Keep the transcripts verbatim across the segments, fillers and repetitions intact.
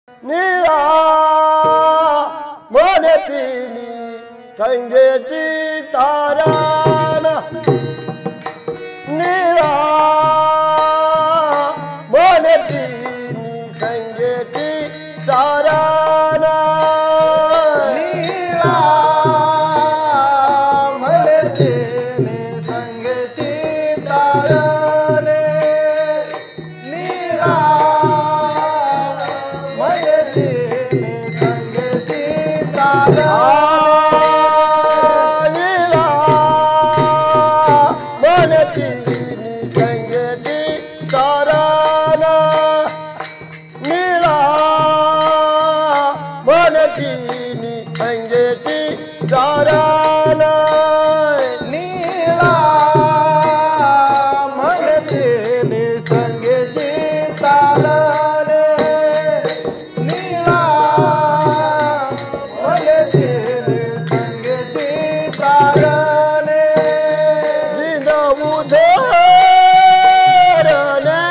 निळा मनतिनी संगेची ताराना निळा मनतिनी संगेची ताराना निळा मनतिनी संगेची ताराने निळा मनतिनी संगेची ताराने मनतिनी संगेची ताराना निळा मनतिनी संगेची ताराना निळा मनतिनी संगेची ताराने निळा मनतिनी संगेची ताराने दिन उधरणे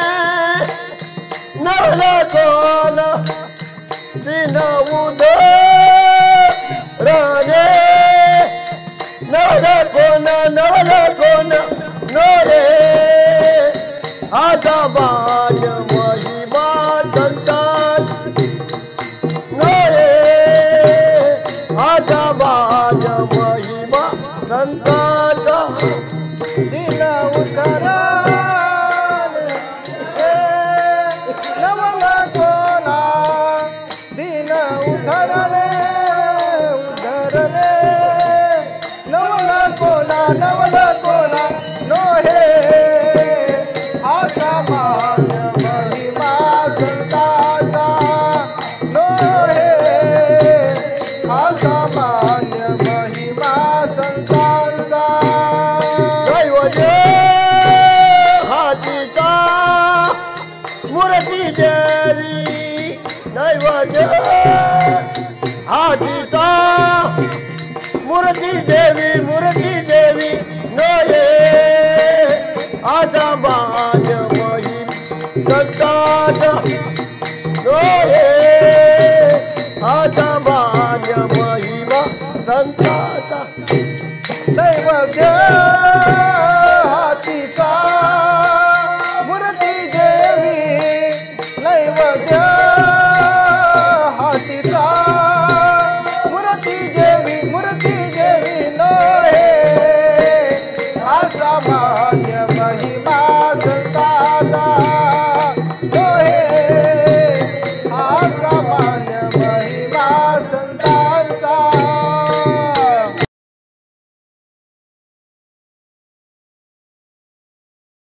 नवल कोण दिन उधरणे नवल कोण नवल कोण नोरे आता बाज महिमा संतात नोरे आता बाज महिमा संतात दिन उधरणे नवल कोणा दिन उधरणे उधरणे नवल कोणा नवल कोणा नो हे आता मान महिमा संताचा नो हे आता मान महिमा संतांचा दैवजे हातीचा मूर्ती देवी दैवजे हातीचा मूर्ती देवी मूर्ती देवी नये आता बाज मही दत्तात नये आता बाज